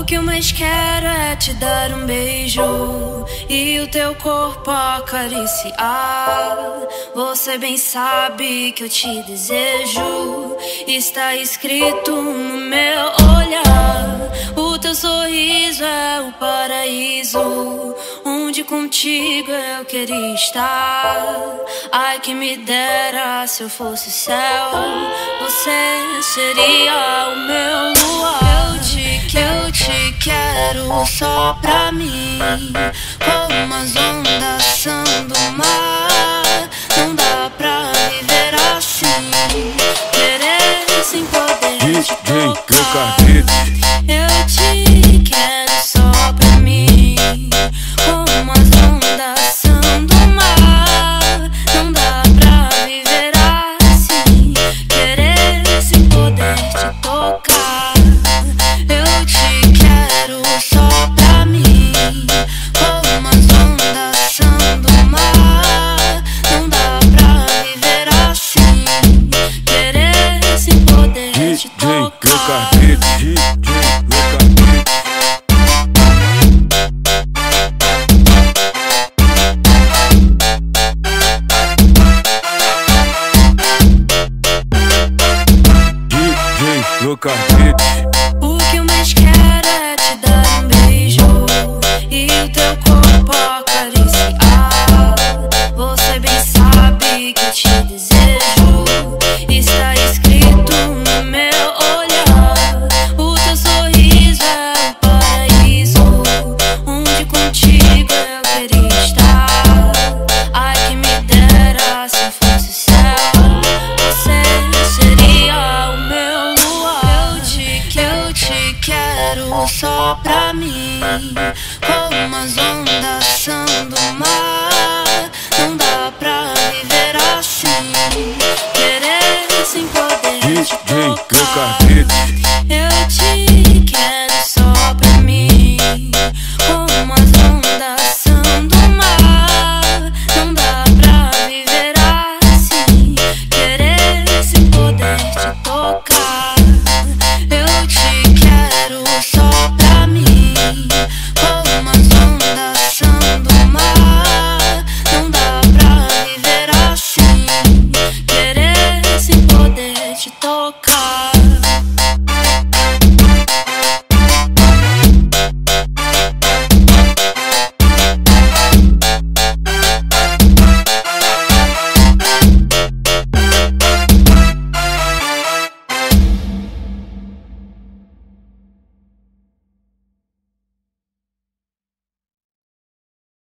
que eu mais quero é te dar um beijo e o teu corpo acariciar. Você bem sabe que eu te desejo, está escrito no meu olhar. O teu sorriso é o paraíso, onde contigo eu queria estar. Ai, que me dera se eu fosse céu, você seria o meu luar. Eu te quero só pra mim, como as ondas são do mar. Não dá pra viver assim, querer sem poder te tocar. Eu te quero só pra mim, como as ondas são do mar. Não dá pra viver assim, querer sem poder te tocar. Eu te quero só pra mim, como as ondas são do mar. Não dá pra viver assim, querer sem poder te tocar. O que eu mais quero é te dar um beijo e o teu corpo acariciar. Você bem sabe que eu te desejo, está escrito no meu olhar. O teu sorriso é o paraíso, onde contigo eu queria estar. Ai, que me dera se eu fosse céu, você seria o meu luar. Eu te quero só pra mim, como as ondas são do mar. Não dá pra viver assim, querer sem poder te tocar.